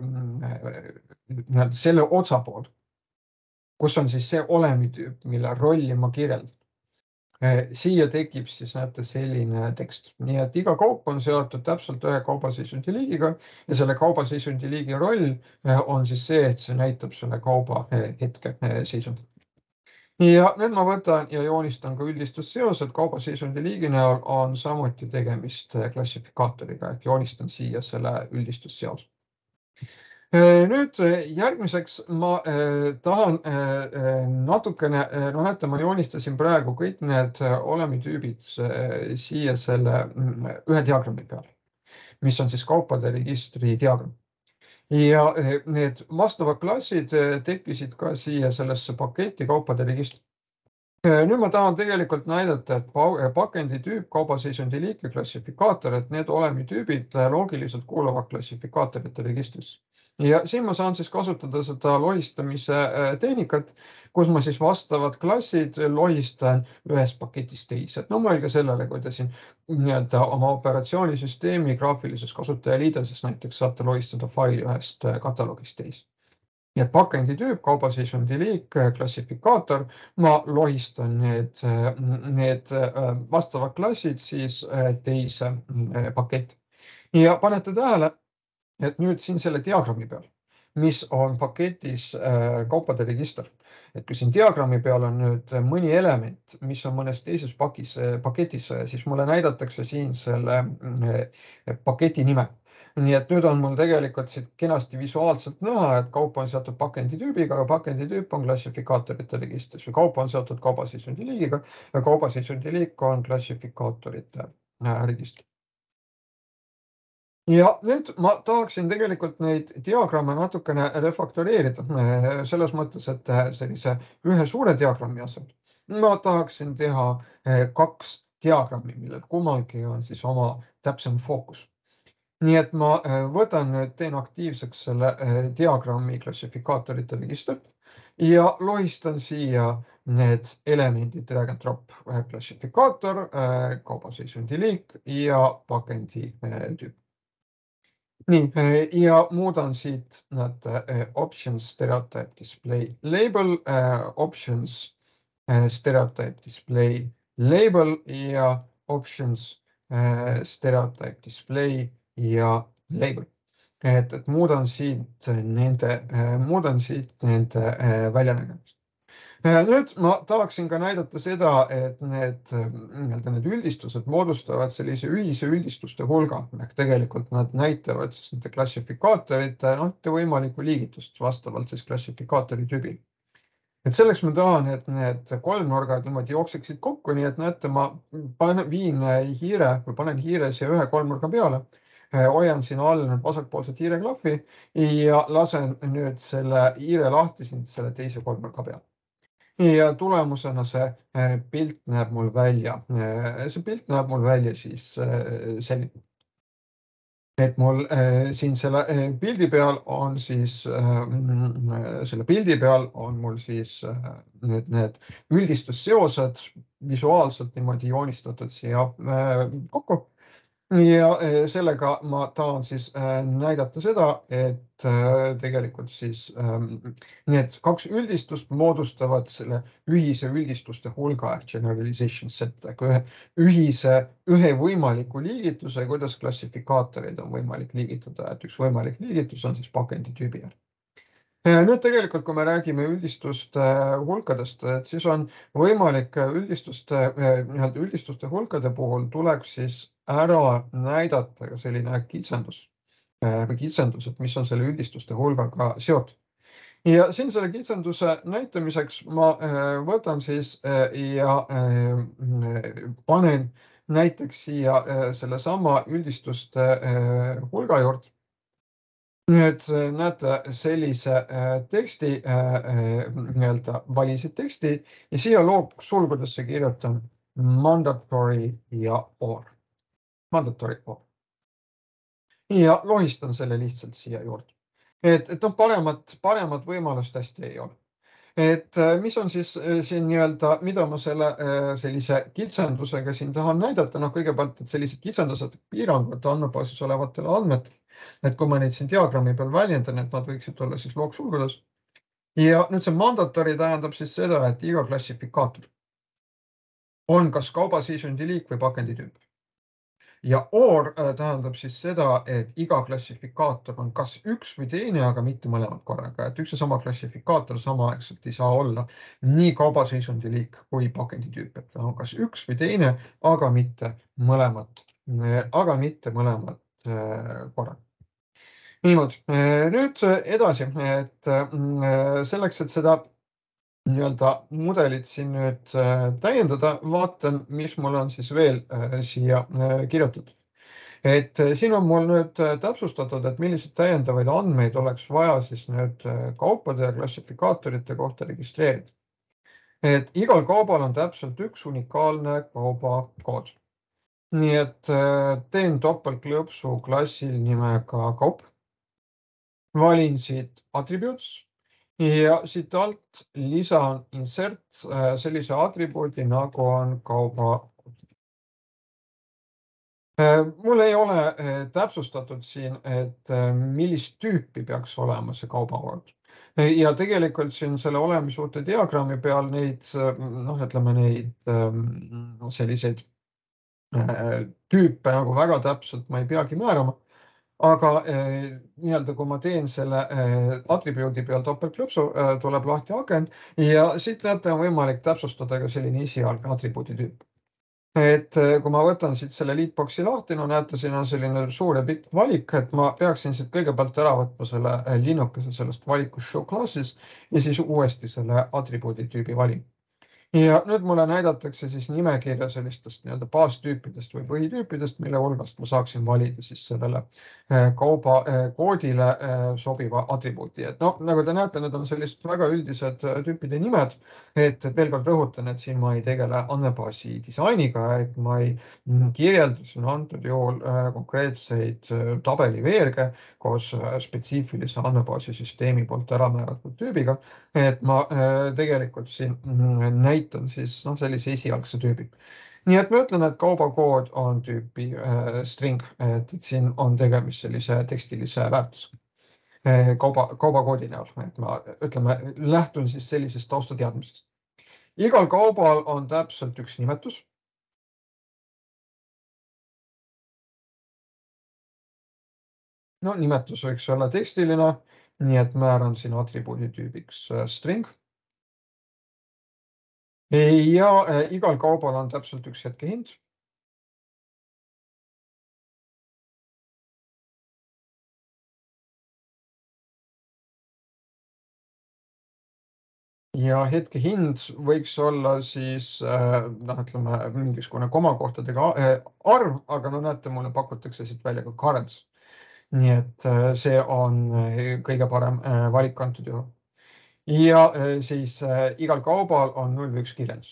selle otsapool, kus on siis see olemitüüp, mille rolli ma kirjeldan. Siia tekib siis näete selline tekst. Nii et iga kaup on seotud täpselt ühe kaubaseisundi liigiga ja selle kaubaseisundi liigi roll on siis see, et see näitab selle kauba hetke seisundi. Ja nüüd ma võtan ja joonistan ka üldistusseosed. Kaubaseisundi liigi näol on samuti tegemist klassifikaatoriga, ehk joonistan siia selle üldistusseos. Nüüd järgmiseks ma tahan natukene, no näete, ma joonistasin praegu kõik need olemitüübid siia selle ühe diagrammi peale, mis on siis kaupade registri diagramm. Ja need vastavad klassid tekkisid ka siia sellesse paketi kaupade registri. Nüüd ma tahan tegelikult näidata, et pakendi tüüp, kaubaseisundi liik ja klassifikaator, et need olemitüübid loogiliselt kuuluvad klassifikaatorite registrisse. Ja siin ma saan siis kasutada seda lohistamise tehnikat, kus ma siis vastavad klassid lohistan ühest paketist teise. No mõelge sellele, kui te siin nii-öelda oma operatsioonisüsteemi graafilises kasutajaliideses näiteks saate lohistada faili ühest kataloogist teise. Nii et pakendi tüüp, kaubaseisundi liik, klassifikaator, ma lohistan need, need vastavad klassid siis teise paketti. Ja panete tähele, et nüüd siin selle diagrammi peal, mis on paketis kaupade register. Et kui siin diagrammi peal on nüüd mõni element, mis on mõnes teises pakis, paketis, siis mulle näidatakse siin selle paketi nime. Nii et nüüd on mul tegelikult siit kenasti visuaalselt näha, et kaup on seotud pakendi tüübiga, aga pakendi tüüp on klassifikaatorite registris või kaup on seotud kaubaseisundi liigiga ja kaubaseisundi liik on klassifikaatorite registris. Ja nüüd ma tahaksin tegelikult neid diagramme natukene refaktoreerida selles mõttes, et sellise ühe suure diagrammi asemel ma tahaksin teha kaks diagrammi, millel kummalgi on siis oma täpsem fookus. Nii et ma võtan nüüd, teen aktiivseks selle diagrammi klassifikaatorite register ja lohistan siia need elemendid drag and drop, klassifikaator, kaubaseisundi liik ja pakendi tüüp. Nii, ja muudan siit näete options stereotype display label, options stereotype display label ja options stereotype display ja label. Et, et muudan siit nende, muudan siit nende väljanägemist. Nüüd ma tahaksin ka näidata seda, et need, need üldistused moodustavad sellise ühise üldistuste hulga. Tegelikult nad näitavad siis nende klassifikaatorite no, võimalikku liigitust vastavalt siis klassifikaatori tüübil. Et selleks ma tahan, et need kolmnurgad niimoodi jookseksid kokku, nii et näete, ma panen, viin hiire või panen hiire siia ühe kolmnurga peale, hoian siin all nüüd vasakpoolset hiireklahvi ja lasen nüüd selle hiire lahti siin selle teise kolmnurga peale. Ja tulemusena see pilt näeb mul välja, see pilt näeb mul välja siis selline. et mul äh, siin selle äh, pildi peal on siis äh,, selle pildi peal on mul siis äh, need, need üldistusseosed visuaalselt niimoodi joonistatud siia äh, kokku. Ja sellega ma tahan siis näidata seda, et tegelikult siis need kaks üldistust moodustavad selle ühise üldistuste hulga ehk generalization set, ühe ühise, ühe võimaliku liigituse, kuidas klassifikaatoreid on võimalik liigitada, et üks võimalik liigitus on siis pakenditüübi järgi. Nüüd tegelikult, kui me räägime üldistuste hulkadest, et siis on võimalik üldistuste, nii-öelda üldistuste hulkade puhul tuleks siis ära näidata ka selline kitsendus või kitsendused, mis on selle üldistuste hulgaga seotud. Ja siin selle kitsenduse näitamiseks ma võtan siis ja panen näiteks siia selle sama üldistuste hulga juurde. Nüüd näete sellise teksti, nii-öelda valisid teksti ja siia loob sulgudesse kirjutan mandatory ja or. Mandatory or. Ja lohistan selle lihtsalt siia juurde. Et, et on paremat, paremat võimalust hästi ei ole. Et mis on siis siin nii-öelda, mida ma selle sellise kitsendusega siin tahan näidata, noh kõigepealt, et sellised kitsendused piirangud andmebaasis olevatele andmetele, et kui ma neid siin diagrammi peal väljendan, et nad võiksid olla siis loogsulgudes. Ja nüüd see mandatory tähendab siis seda, et iga klassifikaator on kas kaubaseisundi liik või pakenditüüp. Ja or tähendab siis seda, et iga klassifikaator on kas üks või teine, aga mitte mõlemad korraga. Et üks ja sama klassifikaator samaaegselt ei saa olla nii kaubaseisundi liik kui pakenditüüp. Et on kas üks või teine, aga mitte mõlemad, aga mitte mõlemad korraga. Niimoodi. Nüüd edasi, et selleks, et seda nii-öelda mudelit siin nüüd täiendada, vaatan, mis mul on siis veel siia kirjutatud. Et siin on mul nüüd täpsustatud, et milliseid täiendavaid andmeid oleks vaja siis nüüd kaupade ja klassifikaatorite kohta registreerida. Et igal kaubal on täpselt üks unikaalne kaubakood. Nii et teen topeltklõpsu klassil nimega kaup. Valin siit attributes ja siit alt lisan insert sellise atribuudi nagu on kauba. Mul ei ole täpsustatud siin, et millist tüüpi peaks olema see kaubakood. Ja tegelikult siin selle olemissuhte diagrammi peal neid, noh, ütleme neid selliseid tüüpe nagu väga täpselt ma ei peagi määrama. Aga nii-öelda, kui ma teen selle atribuudi peal topeltklõpsu, tuleb lahti aken ja siit näete on võimalik täpsustada ka selline esialgne atribuudi tüüp. Et kui ma võtan siit selle leadboxi lahti, no näete, siin on selline suur ja pikk valik, et ma peaksin siit kõigepealt ära võtma selle linnukese sellest valikust show classes ja siis uuesti selle atribuudi tüübi valin. Ja nüüd mulle näidatakse siis nimekirja sellistest nii-öelda baastüüpidest või põhitüüpidest, mille hulgast ma saaksin valida siis sellele kauba koodile sobiva atribuudi. Et no, nagu te näete, need on sellised väga üldised tüüpide nimed, et veel kord rõhutan, et siin ma ei tegele andmebaasi disainiga, et ma ei kirjeldasin antud juhul konkreetseid tabeliveerge koos spetsiifilise andmebaasi süsteemi poolt ära määratud tüübiga, et ma tegelikult siin näitan siis no, sellise esialgse tüübi. Nii et ma ütlen, et kaubakood on tüüpi äh, string, et, et siin on tegemist sellise tekstilise väärtus äh, kauba, kaubakoodi näol, et ma ütleme, lähtun siis sellisest taustateadmisest. Igal kaubal on täpselt üks nimetus. No nimetus võiks olla tekstiline, nii et määran siin atribuudi tüübiks äh, string. Ja äh, igal kaubal on täpselt üks hetkehind. Ja hetkehind võiks olla siis, äh, noh, ütleme, mingisugune komakohtadega äh, arv, aga no näete, mulle pakutakse siit välja ka currents. Nii et äh, see on kõige parem äh, valik antud juhul. Ja äh, siis äh, igal kaubal on null või üks kirjeldus.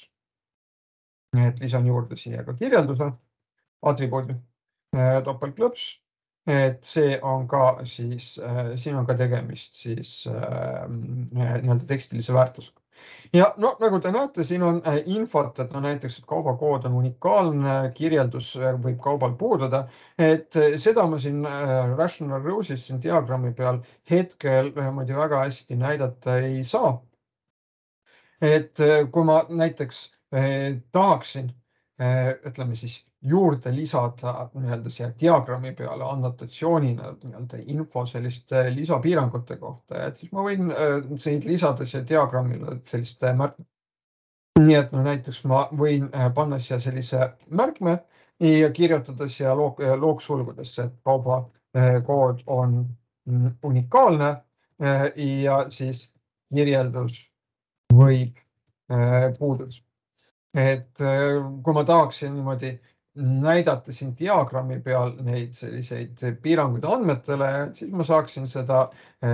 Nii et lisan juurde siia ka kirjelduse, atribuudi, topeltklõps et see on ka siis, siin on ka tegemist siis nii-öelda tekstilise väärtusega. Ja no, nagu te näete, siin on infot, et no näiteks, et kaubakood on unikaalne, kirjeldus võib kaubal puududa, et seda ma siin Rational Rows'is siin diagrammi peal hetkel muidu väga hästi näidata ei saa. Et kui ma näiteks tahaksin, ütleme siis, juurde lisada nii-öelda siia diagrammi peale annotatsioonina nii-öelda info selliste lisapiirangute kohta, et siis ma võin neid lisada siia diagrammile selliste märkme. Nii et no näiteks ma võin panna siia sellise märkme ja kirjutada siia loog, loogsulgudesse, et kauba kood on unikaalne ja siis kirjeldus võib puudus. Et kui ma tahaksin niimoodi näidata siin diagrammi peal neid selliseid piiranguid andmetele, siis ma saaksin seda,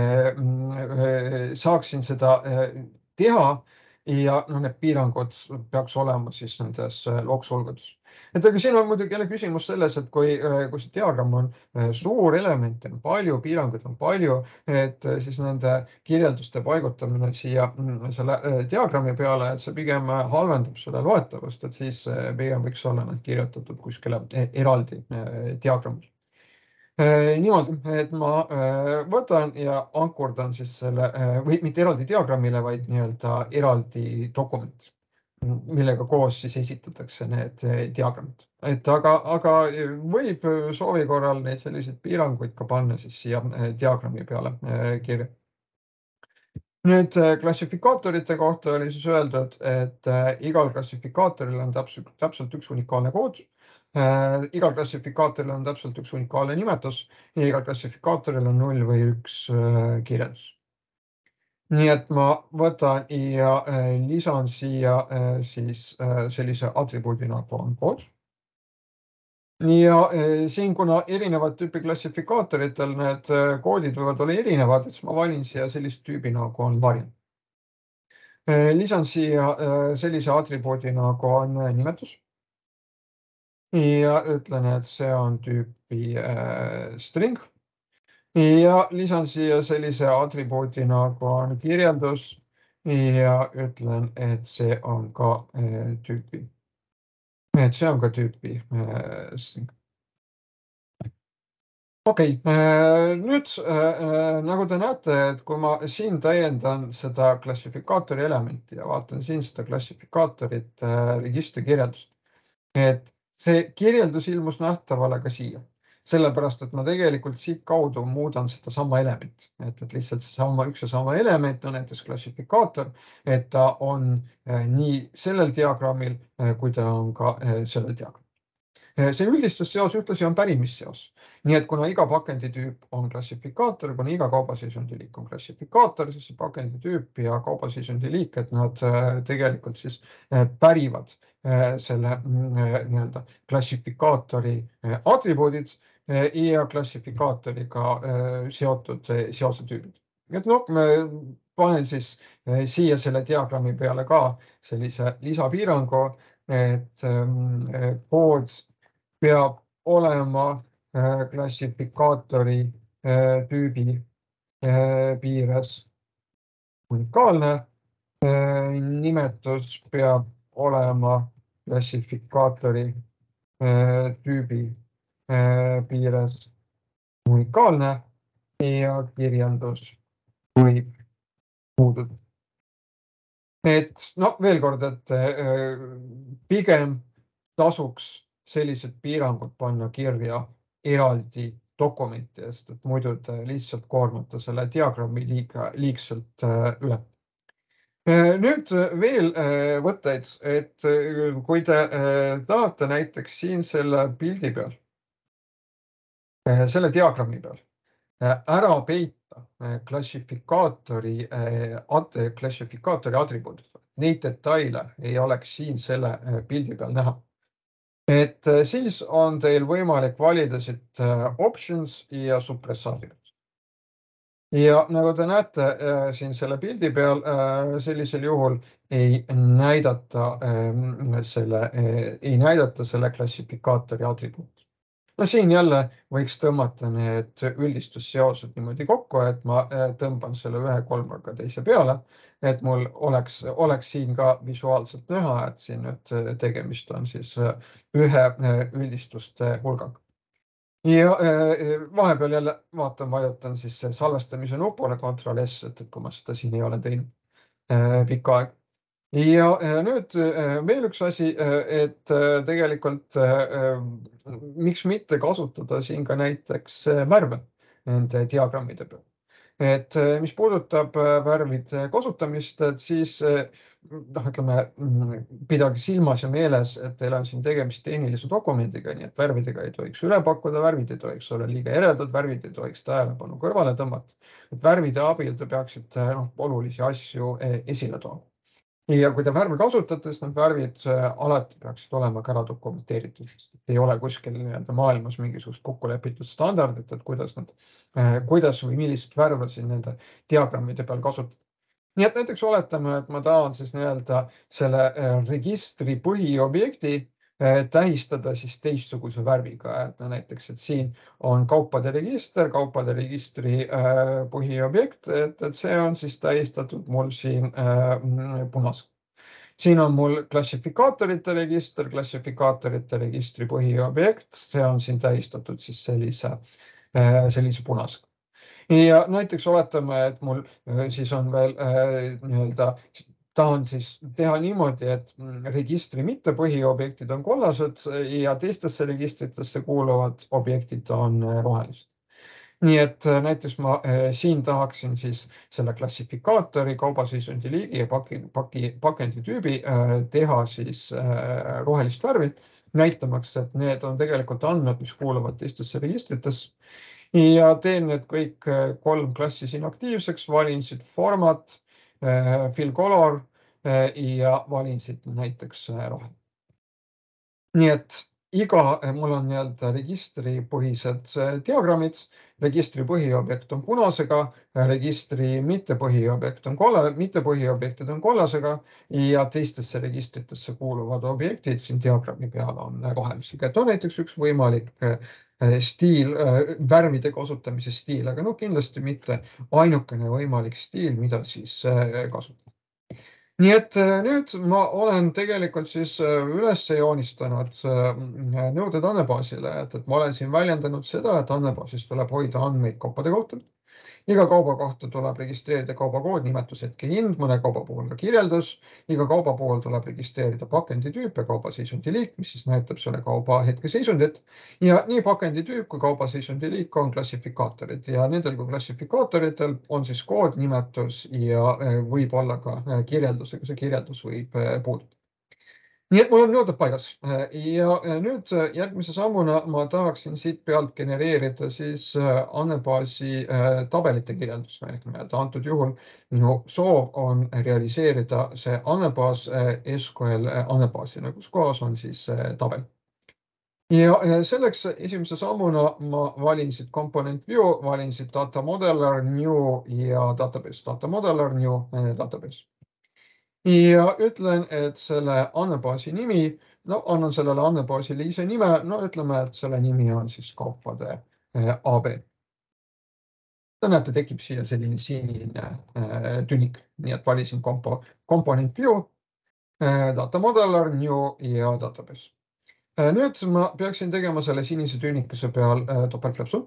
saaksin seda teha ja no need piirangud peaks olema siis nendes loogsulgudes. Et aga siin on muidugi jälle küsimus selles, et kui, kui see diagramm on suur, elemente on palju, piiranguid on palju, et siis nende kirjelduste paigutamine siia selle diagrammi peale, et see pigem halvendab selle loetavust, et siis pigem võiks olla nad kirjutatud kuskile eraldi diagrammis. Niimoodi, et ma võtan ja ankurdan siis selle, või mitte eraldi diagrammile, vaid nii-öelda eraldi dokument, millega koos siis esitatakse need diagrammid. Et aga, aga võib soovi korral neid selliseid piiranguid ka panna siis siia diagrammi peale kirja. Nüüd klassifikaatorite kohta oli siis öeldud, et igal klassifikaatoril on täpselt, täpselt üks unikaalne kood. Igal klassifikaatoril on täpselt üks unikaalne nimetus ja igal klassifikaatoril on null või üks kirjeldus. Nii et ma võtan ja lisan siia siis sellise atribuudi nagu on kood. Ja siin, kuna erinevad tüüpi klassifikaatoritel need koodid võivad olla erinevad, et ma valin siia sellist tüübi nagu on variant. Lisan siia sellise atribuudi nagu on nimetus. Ja ütlen, et see on tüüpi string. Ja lisan siia sellise atribuudi nagu on kirjeldus ja ütlen, et see on ka tüüpi. Et see on ka tüüpi string. Okei, nüüd nagu te näete, et kui ma siin täiendan seda klassifikaatori elementi ja vaatan siin seda klassifikaatorit registri kirjeldust, et see kirjeldus ilmus nähtavale ka siia. Sellepärast, et ma tegelikult siit kaudu muudan seda sama elementi, et, et lihtsalt see sama, üks ja sama element on näiteks klassifikaator, et ta on nii sellel diagrammil, kui ta on ka sellel diagrammil. See üldistusseos ühtlasi on pärimisseos. Nii et kuna iga pakenditüüp on klassifikaator, kuna iga kaubaseisundi liik on klassifikaator, siis see pakenditüüp ja kaubaseisundi liik, et nad tegelikult siis pärivad selle nii-öelda klassifikaatori atribuudid ja klassifikaatoriga seotud seosetüübid. Et noh, me panen siis siia selle diagrammi peale ka sellise lisapiirangu, et kood peab olema klassifikaatori tüübi piires unikaalne. Nimetus peab olema klassifikaatori tüübi piires unikaalne ja kirjeldus võib puududa. Et no veel kord, et pigem tasuks sellised piirangud panna kirja eraldi dokumentidest, et muidu te lihtsalt koormata selle diagrammi liiga, liigselt üle. Nüüd veel võtteid, et kui te tahate näiteks siin selle pildi peal, selle diagrammi peal ära peita klassifikaatori, klassifikaatori atribuudid, neid detaile ei oleks siin selle pildi peal näha. Et siis on teil võimalik valida siit options ja suppressaarid. Ja nagu te näete siin selle pildi peal, sellisel juhul ei näidata selle, ei näidata selle klassifikaatori atribuut. No siin jälle võiks tõmmata need üldistusseosed niimoodi kokku, et ma tõmban selle ühe kolmnurga teise peale, et mul oleks, oleks siin ka visuaalselt näha, et siin nüüd tegemist on siis ühe üldistuste hulgaga. Ja vahepeal jälle vaatan, vajutan siis salvestamise nupule Ctrl S, et kui ma seda siin ei ole teinud pikka aeg. Ja nüüd veel üks asi, et tegelikult miks mitte kasutada siin ka näiteks värve nende diagrammide peal. Et mis puudutab värvide kasutamist, et siis noh, ütleme, pidage silmas ja meeles, et teil on siin tegemist tehnilise dokumendiga, nii et värvidega ei tohiks üle pakkuda, värvid ei tohiks olla liiga eredad, värvid ei tohiks tähelepanu kõrvale tõmmata. Et värvide abil te peaksite noh, olulisi asju esile tooma. Ja kui te värve kasutate, siis need värvid alati peaksid olema ka ära dokumenteeritud. Ei ole kuskil maailmas mingisugust kokkulepitud standardit, et kuidas, nad, kuidas või millised värve siin nende diagrammide peal kasutada. Nii et näiteks oletame, et ma tahan siis nii-öelda selle registri põhiobjekti tähistada siis teistsuguse värviga. Et näiteks, et siin on kaupade register, kaupade registri põhiobjekt, et, et see on siis tähistatud mul siin punas. Siin on mul klassifikaatorite register, klassifikaatorite registri põhiobjekt, see on siin tähistatud siis sellise, sellise punasega. Ja näiteks oletame, et mul siis on veel nii-öelda tahan siis teha niimoodi, et registri mitte põhiobjektid on kollased ja teistesse registritesse kuuluvad objektid on rohelised. Nii et näiteks ma siin tahaksin siis selle klassifikaatori, kaubaseisundi liigi ja paki, paki, pakendi tüübi teha siis rohelist värvi, näitamaks, et need on tegelikult andmed, mis kuuluvad teistesse registritesse. Ja teen need kõik kolm klassi siin aktiivseks, valin siit format, fill color ja valin siit näiteks rohel. Nii et iga, mul on nii-öelda registripõhised diagrammid, registri põhiobjekt on punasega, registri mitte põhiobjekt on kolla, mitte põhiobjektid on kollasega ja teistesse registritesse kuuluvad objektid siin diagrammi peal on rohelisega. Et on näiteks üks võimalik stiil, värvide kasutamise stiil, aga no kindlasti mitte ainukene võimalik stiil, mida siis kasutada. Nii et nüüd ma olen tegelikult siis üles joonistanud nõuded andmebaasile, et, et ma olen siin väljendanud seda, et andmebaasis tuleb hoida andmeid kaupade kohta. Iga kauba kohta tuleb registreerida kaubakood, nimetus, hetke hind, mõne kauba puhul ka kirjeldus. Iga kauba puhul tuleb registreerida pakendi tüüp ja kaubaseisundi liik, mis siis näitab selle kauba hetkeseisundit. Ja nii pakendi tüüp kui kaubaseisundi liik on klassifikaatorid ja nendel kui klassifikaatoritel on siis kood, nimetus ja võib olla ka kirjeldus, aga see kirjeldus võib puududa. Nii et mul on nõuded paigas ja nüüd järgmise sammuna ma tahaksin siit pealt genereerida siis andmebaasi tabelite kirjeldus. Antud juhul minu soov on realiseerida see andmebaas S Q L andmebaasina, kus kohas on siis tabel. Ja selleks esimese sammuna ma valin siit component view, valin siit data modeler, new ja database, data modeler, new database. Ja ütlen, et selle andmebaasi nimi, no annan sellele andmebaasile ise nime, no ütleme, et selle nimi on siis kaupade A B. Te näete, tekib siia selline sinine tünnik, nii et valisin kompo, component view, data modeler, new ja database. Nüüd ma peaksin tegema selle sinise tünnikese peal topeltklapsu.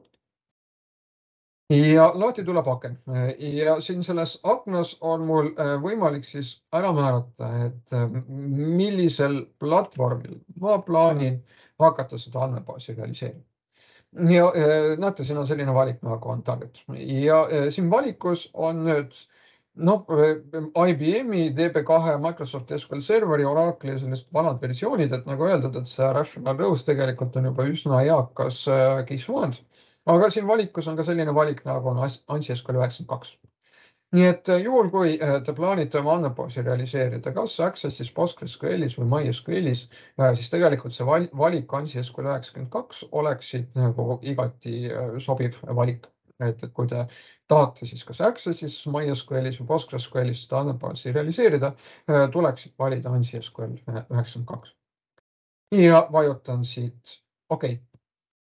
Ja lahti tuleb aken ja siin selles aknas on mul võimalik siis ära määrata, et millisel platvormil ma plaanin hakata seda andmebaasi realiseerima. Ja näete, siin on selline valik nagu on target ja siin valikus on nüüd no, I B M-i, D B kahe, Microsoft S Q L Serveri, Oracle'i sellist vanad versioonid, et nagu öeldud, et see Rational Rose tegelikult on juba üsna eakas case one. Aga siin valikus on ka selline valik nagu on ANSI S Q L üheksakümmend kaks. Nii et juhul, kui te plaanite oma andmebaasi realiseerida kas Accessis, PostgreSQLis või MySQLis, siis tegelikult see valik ANSI S Q L üheksakümmend kaks oleksid nagu igati sobiv valik. Et kui te tahate siis kas Accessis, MySQLis või PostgreSQLis seda andmebaasi realiseerida, tuleksid valida ANSI S Q L üheksakümmend kaks. Ja vajutan siit OK.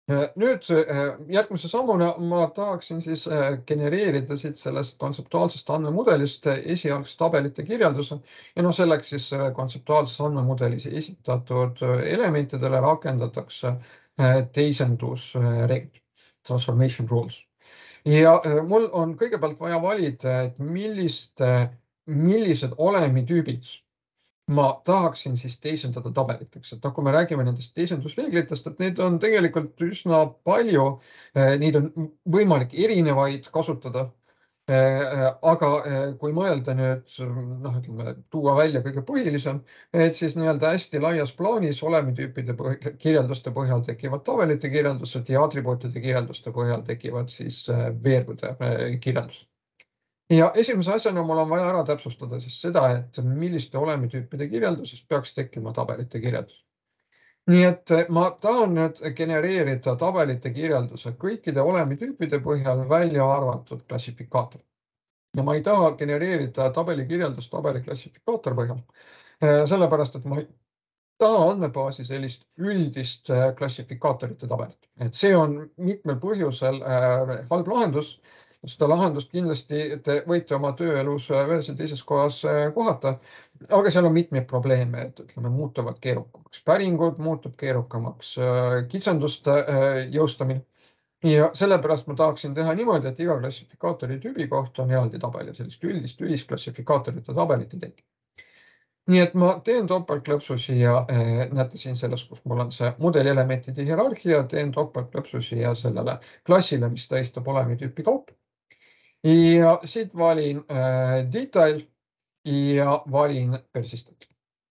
Nüüd järgmise sammuna ma tahaksin siis genereerida siit sellest kontseptuaalsest andmemudelist esialgse tabelite kirjelduse ja no selleks siis kontseptuaalses andmemudelis esitatud elementidele rakendatakse teisendusreeglid, transformation rules. Ja mul on kõigepealt vaja valida, et millist, millised olemitüübid ma tahaksin siis teisendada tabeliteks. Et kui me räägime nendest teisendusreeglitest, et neid on tegelikult üsna palju, neid on võimalik erinevaid kasutada. Aga kui mõelda nüüd, noh, ütleme, tuua välja kõige põhilisem, et siis nii-öelda hästi laias plaanis olemitüüpide kirjelduste põhjal tekivad tabelite kirjeldused ja atribuutide kirjelduste põhjal tekivad siis veergude kirjeldused. Ja esimese asjana mul on vaja ära täpsustada siis seda, et milliste olemitüüpide kirjeldusest peaks tekkima tabelite kirjeldus. Nii et ma tahan nüüd genereerida tabelite kirjelduse kõikide olemitüüpide põhjal välja arvatud klassifikaator. Ja ma ei taha genereerida tabeli kirjeldust tabeli klassifikaator põhjal, sellepärast et ma ei taha andmebaasi sellist üldist klassifikaatorite tabelit. Et see on mitmel põhjusel halb lahendus. Seda lahendust kindlasti te võite oma tööelus veel teises kohas kohata, aga seal on mitmeid probleeme, et ütleme, muutuvad keerukamaks päringud, muutub keerukamaks kitsenduste jõustamine. Ja sellepärast ma tahaksin teha niimoodi, et iga klassifikaatori tüübi kohta on eraldi tabel ja sellist üldist ühisklassifikaatorite tabelit ei teki. Nii et ma teen topeltklõpsu siia, näete siin selles, kus mul on see mudelielementide hierarhia, teen topeltklõpsu siia sellele klassile, mis tähistab olemitüüpi kaup. Ja siit valin detail ja valin persistent.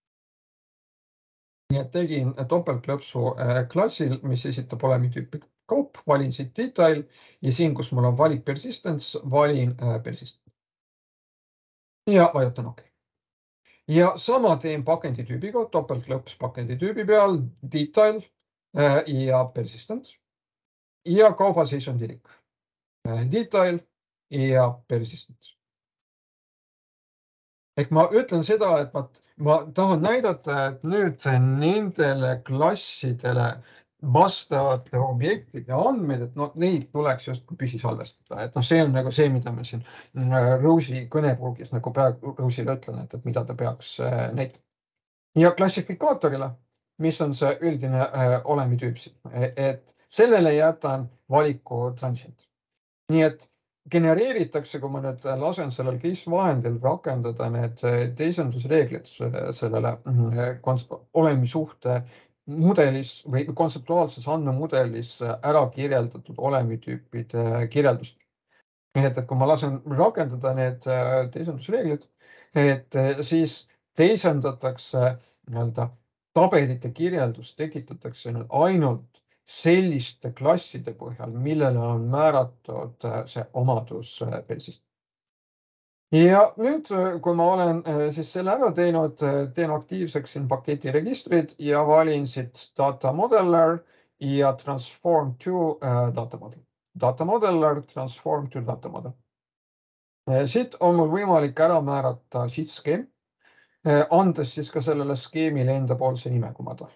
Nii et tegin topeltklõpsu klassil, mis esitab olemitüüpi kaup, valin siit detail ja siin, kus mul on valik persistence, valin persistent. Ja vajutan OK. Ja sama teen pakenditüübiga, topeltklõps pakenditüübi peal, detail ja persistent ja kaubaseisundlik. Detail ja persistent. Ehk ma ütlen seda, et ma, ma tahan näidata, et nüüd nendele klassidele vastavate objektide andmed, et no, neid tuleks just püsisalvestada. Et no, see on nagu see, mida ma siin Rose'i kõnepulgis nagu peaaegu Rose'ile ütlen, et, et mida ta peaks näitama. Ja klassifikaatorile, mis on see üldine olemitüüp, et sellele jätan valiku transient. Nii et genereeritakse, kui ma nüüd lasen sellel case vahendil rakendada need teisendusreeglid sellele olemisuhte mudelis või kontseptuaalses andmemudelis ära kirjeldatud olemitüüpide kirjeldust. Et kui ma lasen rakendada need teisendusreeglid, et siis teisendatakse nii-öelda tabelite kirjeldus, tekitatakse ainult selliste klasside põhjal, millele on määratud see omadus persist. Ja nüüd, kui ma olen siis selle ära teinud, teen aktiivseks siin paketi registrid ja valin siit data modeler ja transform to data model. Data modeler, transform to data model. Siit on mul võimalik ära määrata sheet skeem, andes siis ka sellele skeemile enda poolse nime, kui ma tahan.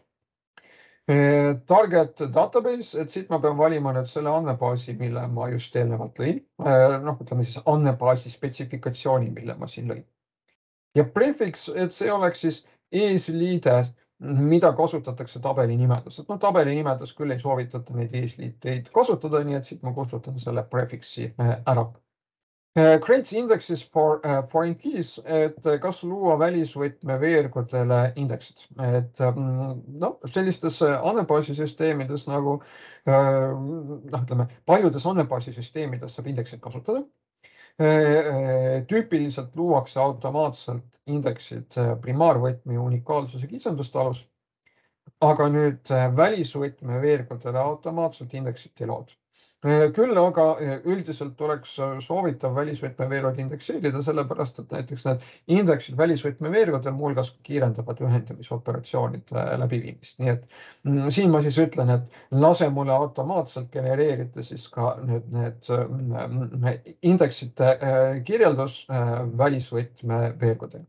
Target database, et siit ma pean valima nüüd selle andmebaasi, mille ma just eelnevalt lõin. Noh, ütleme siis andmebaasi spetsifikatsiooni, mille ma siin lõin. Ja prefix, et see oleks siis eesliide, mida kasutatakse tabeli nimedes. Et no tabeli nimedes küll ei soovitata neid eesliiteid kasutada, nii et siit ma kustutan selle prefixi ära. Creates indexes for foreign keys, et kas luua välisvõtme veergudele indeksid. Et no, sellistes andmebaasisüsteemides nagu, noh, ütleme, paljudes andmebaasisüsteemides saab indeksid kasutada. Tüüpiliselt luuakse automaatselt indeksid primaarvõtme unikaalsuse kitsenduste alus, aga nüüd välisvõtme veergudele automaatselt indeksit ei lood. Küll aga üldiselt oleks soovitav välisvõtme veergud indekseerida, sellepärast, et näiteks need indeksid välisvõtme veergudel muuhulgas kiirendavad ühendamisoperatsioonid läbiviimist. Nii et siin ma siis ütlen, et lase mulle automaatselt genereerida siis ka need, need indeksite kirjeldus välisvõtme veergudel.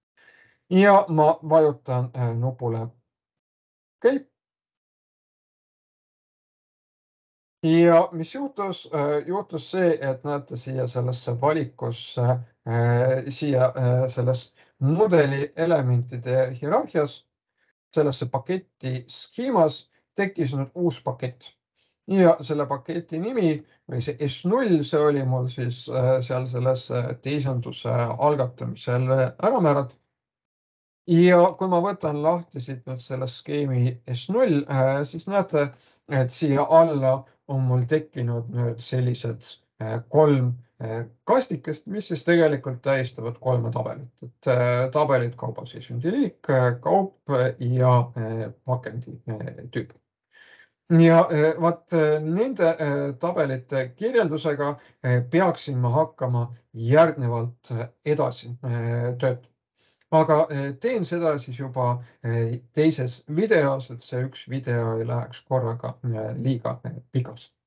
Ja ma vajutan nupule OK. ja mis juhtus, juhtus see, et näete siia sellesse valikusse, siia selles mudeli elementide hierarhias, sellesse paketti skeemas tekkis nüüd uus pakett. Ja selle paketi nimi või see S null, see oli mul siis seal selles teisenduse algatamisel ära määratud. Ja kui ma võtan lahti siit nüüd selle skeemi S null, siis näete, et siia alla on mul tekkinud nüüd sellised kolm kastikest, mis siis tegelikult tähistavad kolme tabelit. Et tabelid kaubaseisundi liik, kaup ja pakendi tüüp. Ja vaat nende tabelite kirjeldusega peaksin ma hakkama järgnevalt edasi töötama. Aga teen seda siis juba teises videos, et see üks video ei läheks korraga liiga pikaks.